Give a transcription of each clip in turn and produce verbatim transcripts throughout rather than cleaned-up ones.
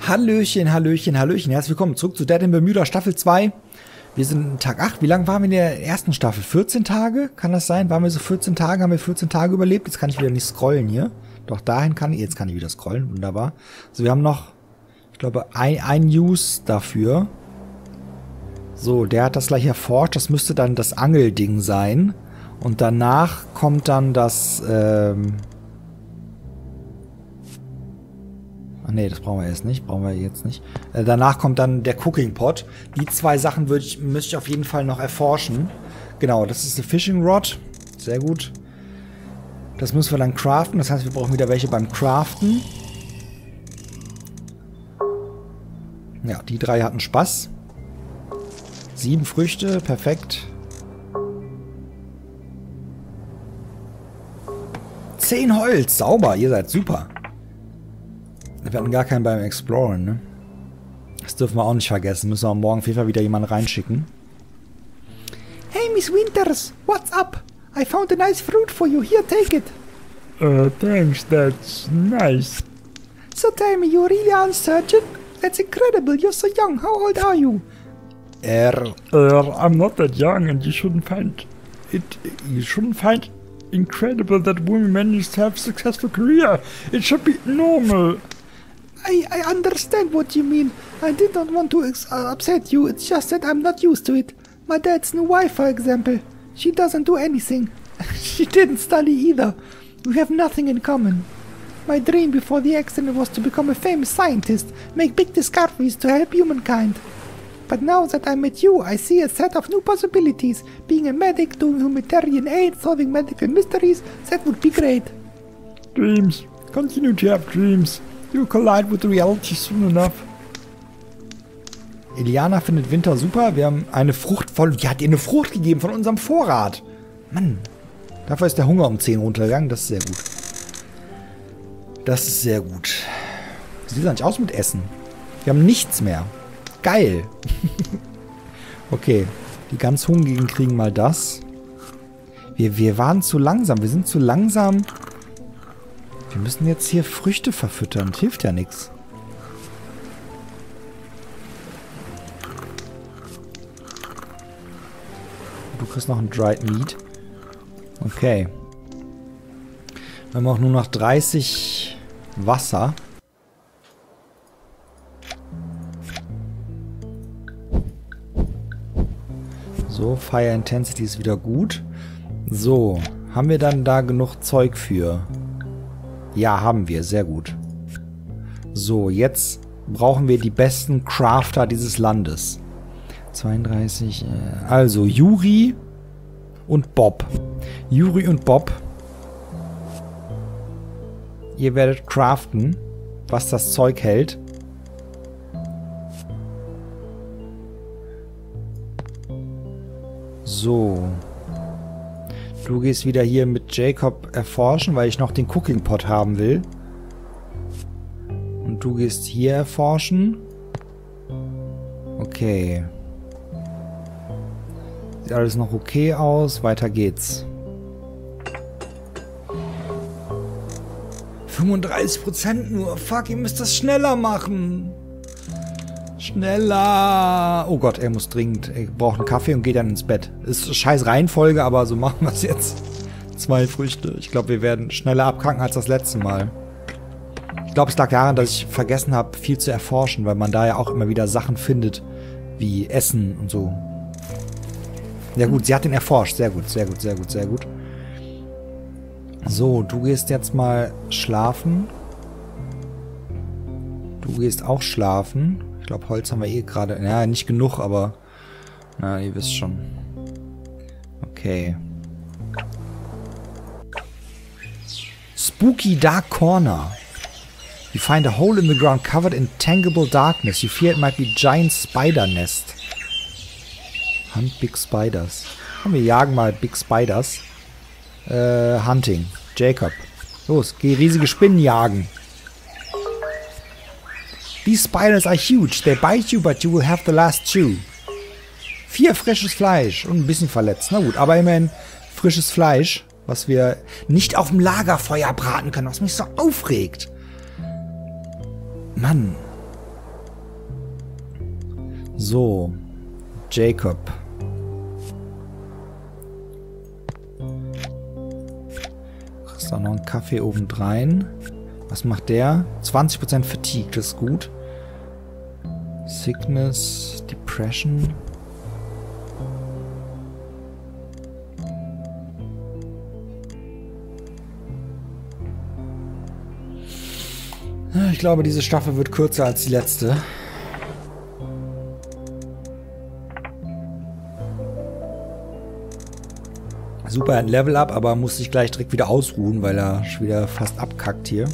Hallöchen, Hallöchen, Hallöchen. Herzlich willkommen zurück zu Dead in Bermuda Staffel zwei. Wir sind Tag acht. Wie lange waren wir in der ersten Staffel? vierzehn Tage? Kann das sein? Waren wir so vierzehn Tage? Haben wir vierzehn Tage überlebt? Jetzt kann ich wieder nicht scrollen hier. Doch dahin kann ich. Jetzt kann ich wieder scrollen. Wunderbar. Also wir haben noch, ich glaube, ein, ein News dafür. So, der hat das gleich erforscht. Das müsste dann das Angelding sein. Und danach kommt dann das, ähm... Ach nee, das brauchen wir jetzt nicht. Brauchen wir jetzt nicht. Äh, danach kommt dann der Cooking Pot. Die zwei Sachen würde ich, müsste ich auf jeden Fall noch erforschen. Genau, das ist eine Fishing Rod. Sehr gut. Das müssen wir dann craften. Das heißt, wir brauchen wieder welche beim Craften. Ja, die drei hatten Spaß. Sieben Früchte, perfekt. Zehn Holz, sauber, ihr seid super. Wir hatten gar keinen beim Exploren, ne? Das dürfen wir auch nicht vergessen. Müssen wir morgen auf jeden Fall wieder jemanden reinschicken. Hey, Miss Winters, what's up? I found a nice fruit for you. Here, take it. Uh, thanks, that's nice. So tell me, you really are a surgeon? That's incredible, you're so young. How old are you? Er... Uh, I'm not that young and you shouldn't find it... You shouldn't find incredible that women manage to have a successful career. It should be normal. I, I understand what you mean. I did not want to ex uh, upset you. It's just that I'm not used to it. My dad's new wife, for example. She doesn't do anything. She didn't study either. We have nothing in common. My dream before the accident was to become a famous scientist, make big discoveries to help humankind. But now that I met you, I see a set of new possibilities. Being a medic, doing humanitarian aid, solving medical mysteries, that would be great. Dreams. Continue to have dreams. You collide with reality soon enough. Iliana findet Winter super. Wir haben eine Frucht voll... Die hat ihr eine Frucht gegeben von unserem Vorrat. Mann. Dafür ist der Hunger um zehn runtergegangen. Das ist sehr gut. Das ist sehr gut. Sieht das nicht aus mit Essen? Wir haben nichts mehr. Geil. Okay. Die ganz Hungrigen kriegen mal das. Wir, wir waren zu langsam. Wir sind zu langsam... Wir müssen jetzt hier Früchte verfüttern. Das hilft ja nichts. Du kriegst noch ein Dried Meat. Okay. Wir haben auch nur noch dreißig Wasser. So, Fire Intensity ist wieder gut. So, haben wir dann da genug Zeug für? Ja, haben wir. Sehr gut. So, jetzt brauchen wir die besten Crafter dieses Landes. zweiunddreißig. Äh, also, Juri und Bob. Juri und Bob. Ihr werdet craften, was das Zeug hält. So. Du gehst wieder hier mit Jacob erforschen, weil ich noch den Cooking Pot haben will. Und du gehst hier erforschen. Okay. Sieht alles noch okay aus. Weiter geht's. fünfunddreißig Prozent nur. Fuck, ihr müsst das schneller machen. Schneller. Oh Gott, er muss dringend. Er braucht einen Kaffee und geht dann ins Bett. Ist scheiß Reihenfolge, aber so machen wir es jetzt. Zwei Früchte. Ich glaube, wir werden schneller abkacken als das letzte Mal. Ich glaube, es lag daran, dass ich vergessen habe, viel zu erforschen, weil man da ja auch immer wieder Sachen findet, wie Essen und so. Ja gut, sie hat den erforscht. Sehr gut, sehr gut, sehr gut, sehr gut. So, du gehst jetzt mal schlafen. Du gehst auch schlafen. Ich glaube, Holz haben wir eh gerade... Ja, nicht genug, aber... Na, ihr wisst schon. Okay. Spooky Dark Corner. You find a hole in the ground covered in tangible darkness. You fear it might be giant spider nest. Hunt big spiders. Und wir jagen mal Big Spiders. Äh, Hunting. Jacob. Los, geh riesige Spinnen jagen. These spiders are huge. They bite you, but you will have the last chew. Vier frisches Fleisch und ein bisschen verletzt. Na gut, aber immerhin frisches Fleisch, was wir nicht auf dem Lagerfeuer braten können, was mich so aufregt. Mann. So. Jacob. Kriegst auch noch einen Kaffee obendrein. Was macht der? zwanzig Prozent Fatigue, das ist gut. Sickness, Depression. Ich glaube, diese Staffel wird kürzer als die letzte. Super, ein Level Up, aber muss sich gleich direkt wieder ausruhen, weil er schon wieder fast abkackt hier.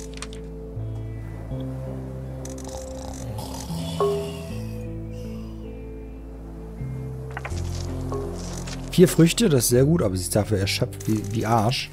Vier Früchte, das ist sehr gut, aber sie ist dafür erschöpft wie, wie Arsch.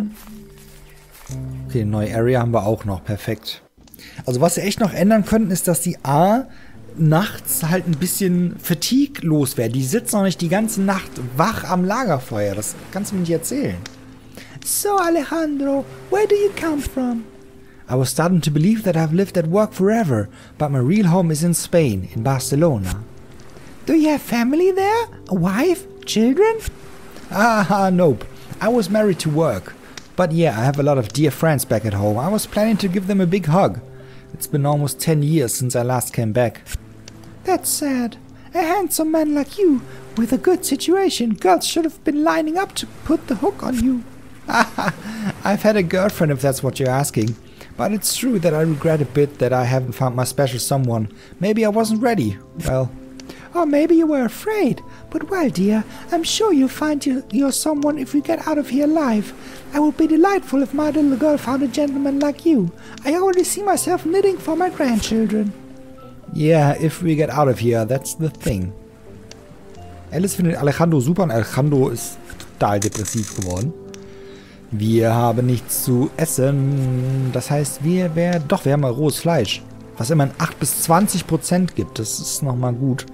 Okay, neue Area haben wir auch noch, perfekt. Also was sie echt noch ändern könnten, ist, dass die A nachts halt ein bisschen Fatigue loswerden. Die sitzen noch nicht die ganze Nacht wach am Lagerfeuer. Das kannst du mir nicht erzählen. So, Alejandro, where do you come from? I was starting to believe that I've lived at work forever, but my real home is in Spain, in Barcelona. Do you have family there? A wife? Children? Ah, nope. I was married to work. But yeah, I have a lot of dear friends back at home. I was planning to give them a big hug. It's been almost ten years since I last came back. That's sad. A handsome man like you, with a good situation, girls should have been lining up to put the hook on you. I've had a girlfriend, if that's what you're asking. But it's true that I regret a bit that I haven't found my special someone. Maybe I wasn't ready. Well... Or maybe you were afraid. But well, dear, I'm sure you'll find you, your someone if we get out of here alive. I would be delightful if my little girl found a gentleman like you. I already see myself knitting for my grandchildren. Yeah, if we get out of here, that's the thing. Alice findet Alejandro super und Alejandro ist total depressiv geworden. Wir haben nichts zu essen. Das heißt, wir werden... Doch, wir haben mal rohes Fleisch. Was immerhin acht bis zwanzig Prozent gibt. Das ist nochmal gut.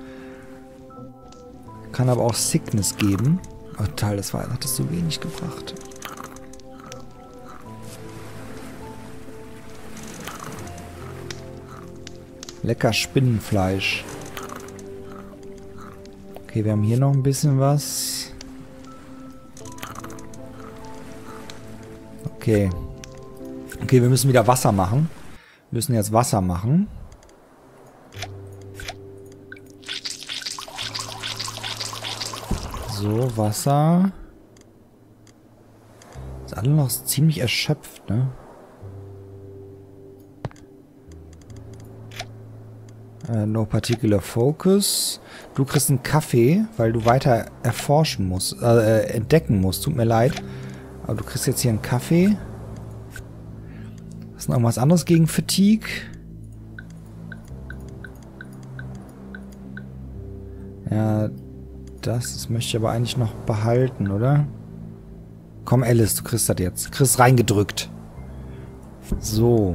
Kann aber auch Sickness geben. Oh, toll, das war, hat das so wenig gebracht. Lecker Spinnenfleisch. Okay, wir haben hier noch ein bisschen was. Okay. Okay, wir müssen wieder Wasser machen. Wir müssen jetzt Wasser machen. So, Wasser. Ist alle noch ziemlich erschöpft, ne? Äh, no particular focus. Du kriegst einen Kaffee, weil du weiter erforschen musst, äh, entdecken musst. Tut mir leid. Aber du kriegst jetzt hier einen Kaffee. Ist noch irgendwas anderes gegen Fatigue? Ja, das, das möchte ich aber eigentlich noch behalten, oder? Komm, Alice, du kriegst das jetzt. Kriegst reingedrückt. So.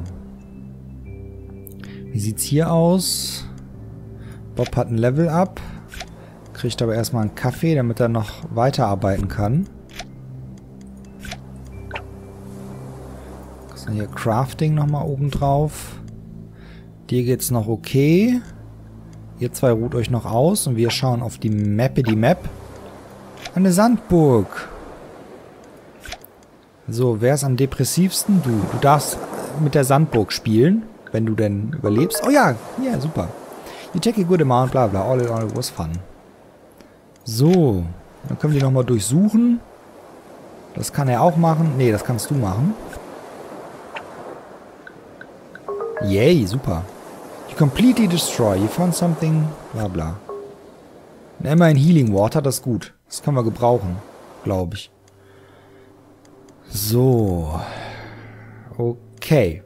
Wie sieht's hier aus? Bob hat ein Level Up. Kriegt aber erstmal einen Kaffee, damit er noch weiterarbeiten kann. Das ist hier Crafting nochmal oben drauf. Dir geht's noch okay. Ihr zwei ruht euch noch aus und wir schauen auf die Mappe, die Map. Eine Sandburg. So, wer ist am depressivsten? Du. Du darfst mit der Sandburg spielen, wenn du denn überlebst. Oh ja, ja, super. You take a good amount, bla bla. All in all it was fun. So, dann können wir die nochmal durchsuchen. Das kann er auch machen. Nee, das kannst du machen. Yay, super. You completely destroy. You found something. Bla bla. Und immerhin Healing Water, das ist gut. Das können wir gebrauchen, glaube ich. So. Okay.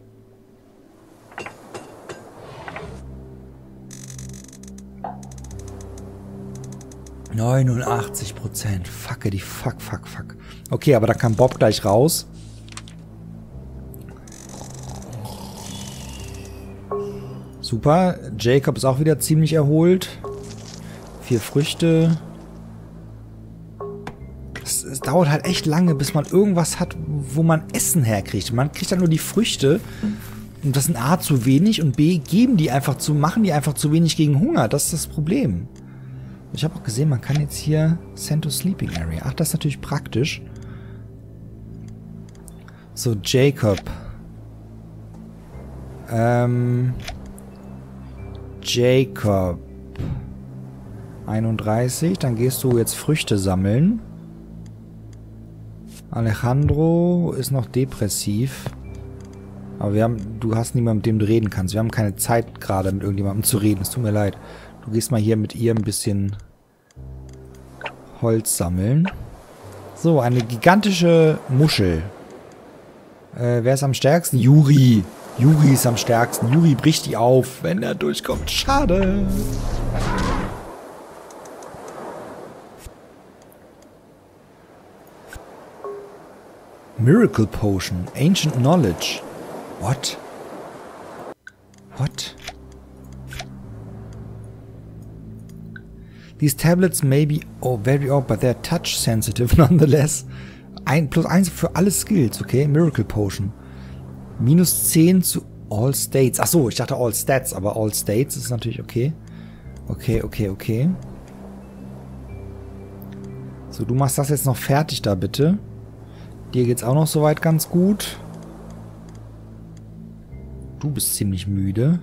neunundachtzig Prozent. Fucke die fuck, fuck, fuck. Okay, aber da kann Bob gleich raus. Super. Jacob ist auch wieder ziemlich erholt. Vier Früchte. Es, es dauert halt echt lange, bis man irgendwas hat, wo man Essen herkriegt. Man kriegt dann nur die Früchte Und das sind A, zu wenig und B, geben die einfach zu, machen die einfach zu wenig gegen Hunger. Das ist das Problem. Ich habe auch gesehen, man kann jetzt hier Send to Sleeping Area. Ach, das ist natürlich praktisch. So, Jacob. Ähm... Jacob. einunddreißig. Dann gehst du jetzt Früchte sammeln. Alejandro ist noch depressiv. Aber wir haben, du hast niemanden, mit dem du reden kannst. Wir haben keine Zeit gerade mit irgendjemandem zu reden. Es tut mir leid. Du gehst mal hier mit ihr ein bisschen Holz sammeln. So, eine gigantische Muschel. Äh, wer ist am stärksten? Juri. Juri ist am stärksten. Juri bricht die auf, wenn er durchkommt. Schade. Miracle Potion. Ancient Knowledge. What? What? These tablets may be oh, very old, but they're touch sensitive nonetheless. Ein, plus eins für alle Skills, okay? Miracle Potion. Minus zehn zu All States. Achso, ich dachte All Stats, aber All States ist natürlich okay. Okay, okay, okay. So, du machst das jetzt noch fertig da, bitte. Dir geht's auch noch soweit ganz gut. Du bist ziemlich müde.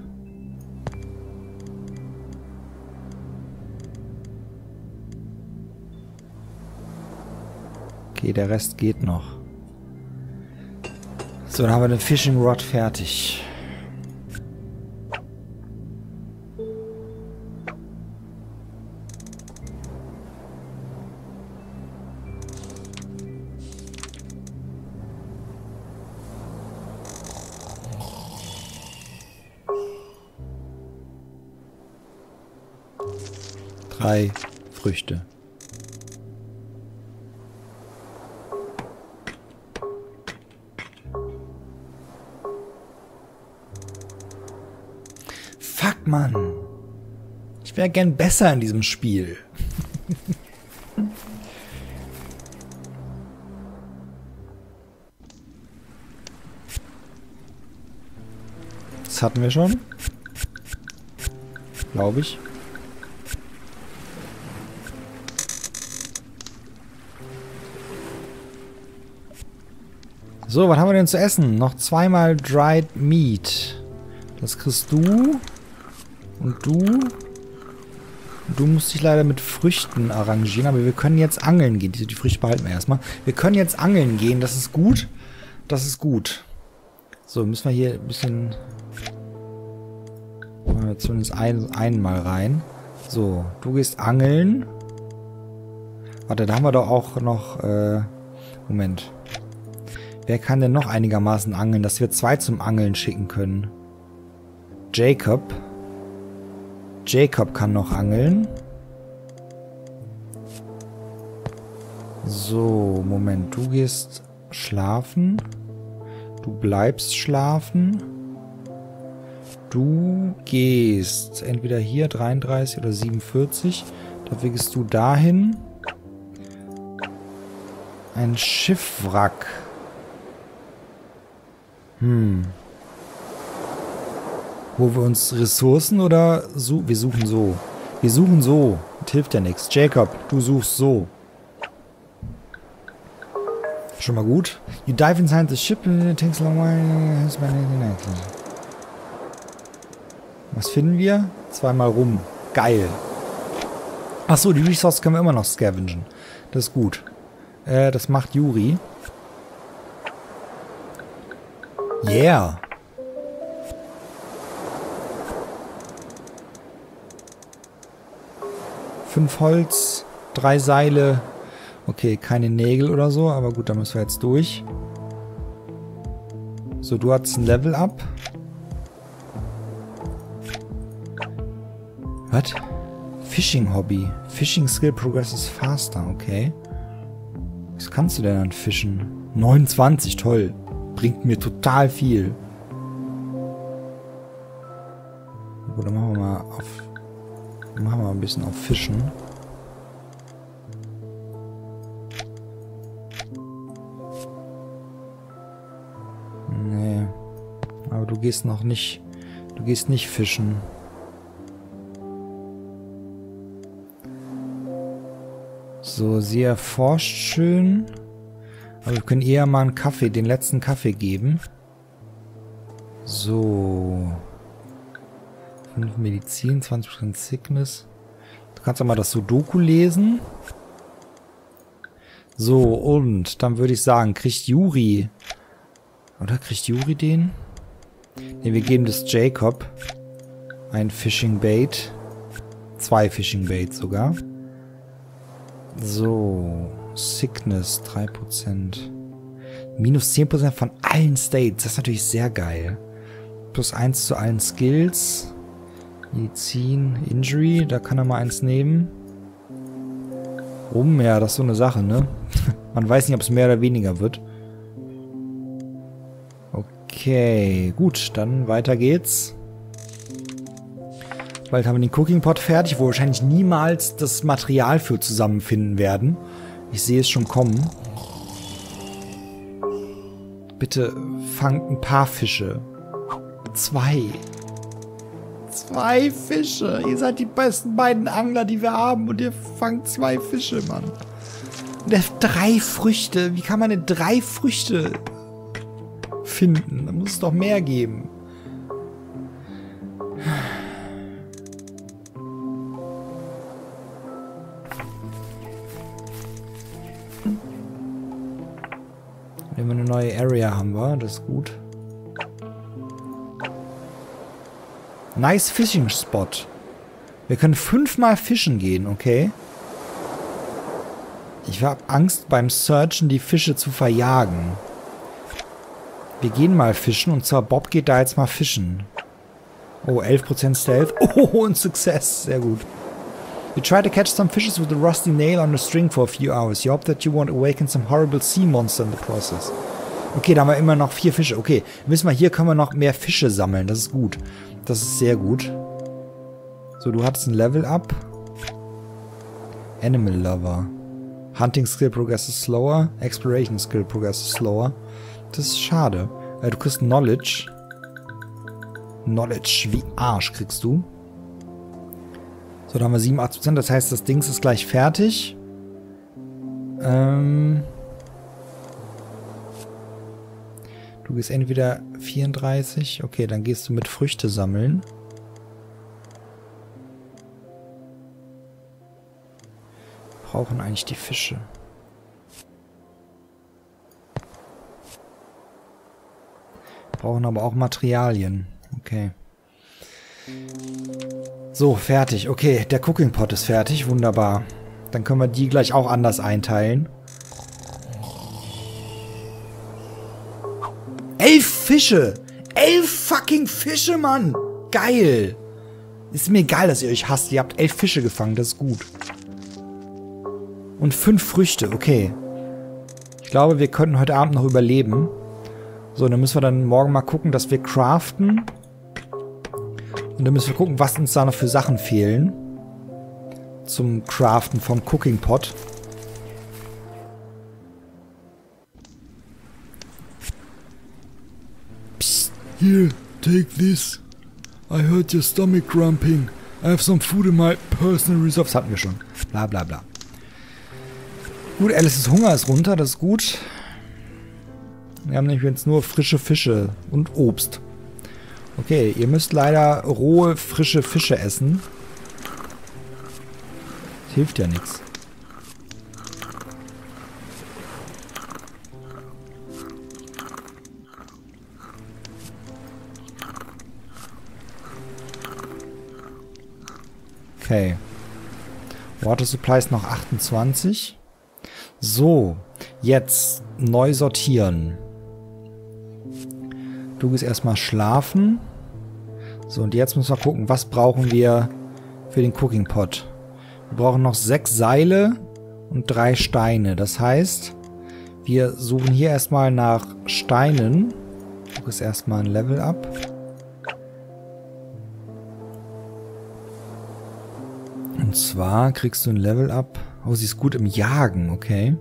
Okay, der Rest geht noch. So, dann haben wir den Fishing Rod fertig. Drei Früchte. Fuck, Mann. Ich wäre gern besser in diesem Spiel. Das hatten wir schon. Glaube ich. So, was haben wir denn zu essen? Noch zweimal Dried Meat. Das kriegst du. Und du. Und du musst dich leider mit Früchten arrangieren. Aber wir können jetzt angeln gehen. Die, die Früchte behalten wir erstmal. Wir können jetzt angeln gehen. Das ist gut. Das ist gut. So, müssen wir hier ein bisschen... Machen wir zumindest ein, einmal rein. So, du gehst angeln. Warte, da haben wir doch auch noch... Äh, Moment. Wer kann denn noch einigermaßen angeln, dass wir zwei zum Angeln schicken können? Jacob. Jacob kann noch angeln. So, Moment. Du gehst schlafen. Du bleibst schlafen. Du gehst entweder hier dreiunddreißig oder siebenundvierzig. Dafür gehst du dahin. Ein Schiffwrack. Hm. Wo wir uns Ressourcen oder so? Wir suchen so. Wir suchen so. Das hilft ja nichts. Jacob, du suchst so. Schon mal gut. You dive inside the ship and it takes a long while. Was finden wir? Zweimal rum. Geil. Achso, die Resources können wir immer noch scavengen. Das ist gut. Äh, das macht Juri. Yeah. Fünf Holz, drei Seile. Okay, keine Nägel oder so, aber gut, da müssen wir jetzt durch. So, du hast ein Level Up. Was? Fishing Hobby. Fishing Skill progresses faster, okay. Was kannst du denn an Fischen? neunundzwanzig, toll. Bringt mir total viel. Gut, dann machen wir mal auf... Machen wir mal ein bisschen auf Fischen. Nee. Aber du gehst noch nicht... Du gehst nicht fischen. So, sie erforscht schön. Aber wir können eher mal einen Kaffee, den letzten Kaffee geben. So. fünf Medizin, zwanzig Prozent Sickness. Du kannst auch mal das Sudoku lesen. So, und dann würde ich sagen, kriegt Juri... Oder kriegt Juri den? Ne, wir geben das Jacob ein Fishing Bait. Zwei Fishing Baits sogar. So, Sickness drei Prozent. Minus zehn Prozent von allen States. Das ist natürlich sehr geil. Plus eins zu allen Skills. Medizin, Injury, da kann er mal eins nehmen. Rum, ja, das ist so eine Sache, ne? Man weiß nicht, ob es mehr oder weniger wird. Okay, gut, dann weiter geht's. Bald haben wir den Cooking Pot fertig, wo wir wahrscheinlich niemals das Material für zusammenfinden werden. Ich sehe es schon kommen. Bitte fangt ein paar Fische. Zwei. Zwei Fische. Ihr seid die besten beiden Angler, die wir haben. Und ihr fangt zwei Fische, Mann. Und der drei Früchte. Wie kann man denn drei Früchte finden? Da muss es doch mehr geben. Wenn wir eine neue Area haben, wir, das ist gut. Nice Fishing Spot. Wir können fünfmal fischen gehen, okay? Ich habe Angst beim Searchen, die Fische zu verjagen. Wir gehen mal fischen und zwar Bob geht da jetzt mal fischen. Oh, elf Prozent Stealth. Oh, und Success. Sehr gut. You try to catch some fishes with a rusty nail on a string for a few hours. You hope that you won't awaken some horrible sea monster in the process. Okay, da haben wir immer noch vier Fische. Okay, wissen wir, hier können wir noch mehr Fische sammeln. Das ist gut. Das ist sehr gut. So, du hattest ein Level Up. Animal Lover. Hunting Skill progresses slower. Exploration Skill progresses slower. Das ist schade. Äh, du kriegst Knowledge. Knowledge wie Arsch kriegst du. So, da haben wir siebenundachtzig Prozent. Das heißt, das Ding ist gleich fertig. Ähm... Du gehst entweder vierunddreißig. Okay, dann gehst du mit Früchte sammeln. Brauchen eigentlich die Fische. Brauchen aber auch Materialien. Okay. So, fertig. Okay, der Cooking Pot ist fertig. Wunderbar. Dann können wir die gleich auch anders einteilen. Elf Fische! Elf fucking Fische, Mann! Geil! Ist mir egal, dass ihr euch hasst. Ihr habt elf Fische gefangen, das ist gut. Und fünf Früchte, okay. Ich glaube, wir könnten heute Abend noch überleben. So, dann müssen wir dann morgen mal gucken, dass wir craften. Und dann müssen wir gucken, was uns da noch für Sachen fehlen. Zum Craften vom Cooking Pot. Here, take this. I heard your stomach grumping. I have some food in my personal reserve. Das hatten wir schon. Bla bla bla. Gut, Alice's Hunger ist runter, das ist gut. Wir haben nämlich jetzt nur frische Fische und Obst. Okay, ihr müsst leider rohe, frische Fische essen. Das hilft ja nichts. Okay. Water Supply ist noch achtundzwanzig. So, jetzt neu sortieren. Du gehst erstmal schlafen. So, und jetzt müssen wir gucken, was brauchen wir für den Cooking Pot. Wir brauchen noch sechs Seile und drei Steine. Das heißt, wir suchen hier erstmal nach Steinen. Du gehst erstmal ein Level Up. Und zwar kriegst du ein Level Up. Oh, sie ist gut im Jagen, okay.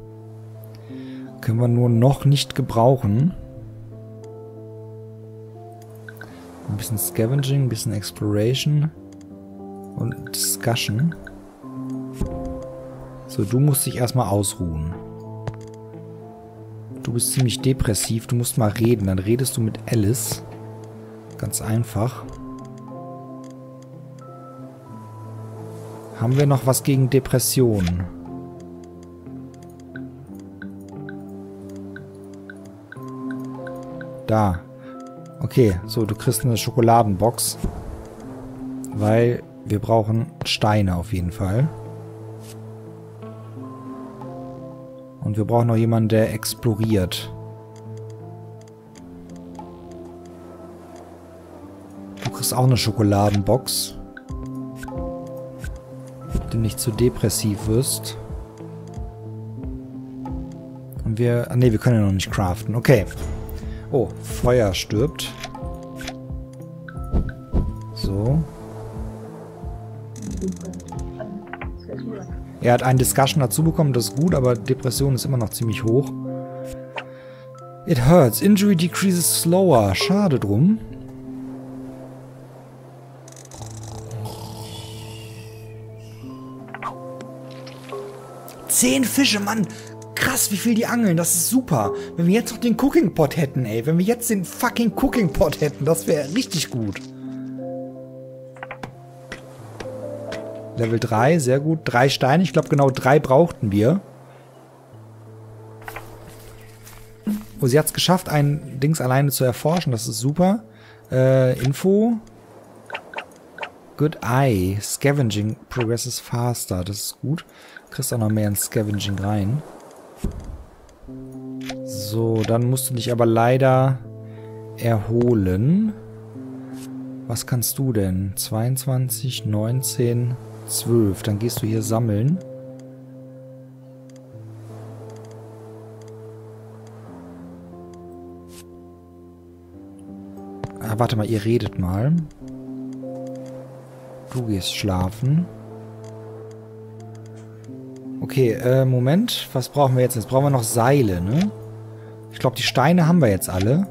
Können wir nur noch nicht gebrauchen. Ein bisschen Scavenging, ein bisschen Exploration und Discussion. So, du musst dich erstmal ausruhen. Du bist ziemlich depressiv, du musst mal reden. Dann redest du mit Alice. Ganz einfach. Haben wir noch was gegen Depressionen? Da. Okay, so, du kriegst eine Schokoladenbox. Weil wir brauchen Steine auf jeden Fall. Und wir brauchen noch jemanden, der exploriert. Du kriegst auch eine Schokoladenbox. Damit du nicht zu depressiv wirst. Und wir... Ah, ne, wir können ja noch nicht craften. Okay. Oh, Feuer stirbt. So. Er hat einen Discussion dazu bekommen, das ist gut, aber Depression ist immer noch ziemlich hoch. It hurts. Injury decreases slower. Schade drum. Zehn Fische, Mann! Krass, wie viel die angeln, das ist super. Wenn wir jetzt noch den Cooking Pot hätten, ey. Wenn wir jetzt den fucking Cooking Pot hätten, das wäre richtig gut. Level drei, sehr gut. Drei Steine, ich glaube genau drei brauchten wir. Oh, sie hat es geschafft, ein Dings alleine zu erforschen, das ist super. Äh, Info. Good Eye. Scavenging progresses faster, das ist gut. Kriegst auch noch mehr in Scavenging rein. So, dann musst du dich aber leider erholen. Was kannst du denn? zweiundzwanzig, neunzehn, zwölf. Dann gehst du hier sammeln. Ah, warte mal, ihr redet mal. Du gehst schlafen. Okay, äh, Moment. Was brauchen wir jetzt? Jetzt brauchen wir noch Seile, ne? Ich glaube, die Steine haben wir jetzt alle.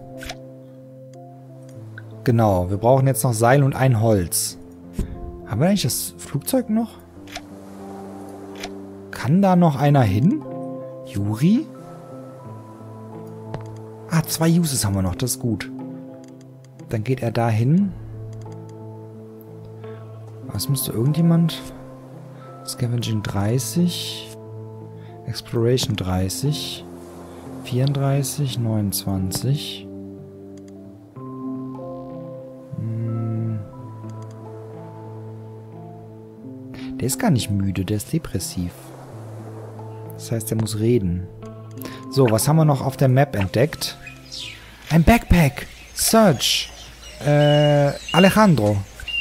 Genau, wir brauchen jetzt noch Seil und ein Holz. Haben wir eigentlich das Flugzeug noch? Kann da noch einer hin? Juri? Ah, zwei Uses haben wir noch, das ist gut. Dann geht er da hin. Was müsste irgendjemand... Scavenging dreißig. Exploration dreißig. vierunddreißig, neunundzwanzig. Hm. Der ist gar nicht müde, der ist depressiv. Das heißt, er muss reden. So, was haben wir noch auf der Map entdeckt? Ein Backpack! Search! Äh, Alejandro.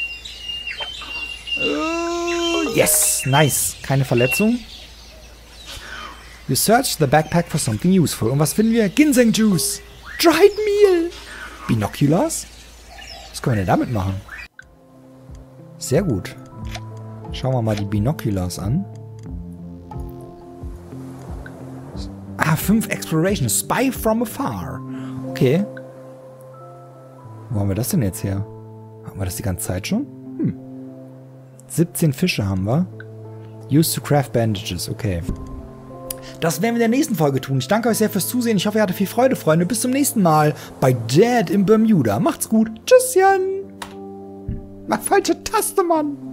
Yes, nice. Keine Verletzung. You search the backpack for something useful. Und was finden wir? Ginseng Juice. Dried Meal. Binoculars. Was können wir denn damit machen? Sehr gut. Schauen wir mal die Binoculars an. Ah, fünf Exploration. Spy from afar. Okay. Wo haben wir das denn jetzt her? Haben wir das die ganze Zeit schon? Hm. siebzehn Fische haben wir. Used to craft bandages. Okay. Das werden wir in der nächsten Folge tun. Ich danke euch sehr fürs Zusehen. Ich hoffe, ihr hattet viel Freude, Freunde. Bis zum nächsten Mal bei Dad in Bermuda. Macht's gut. Tschüsschen. Mach falsche Taste, Mann.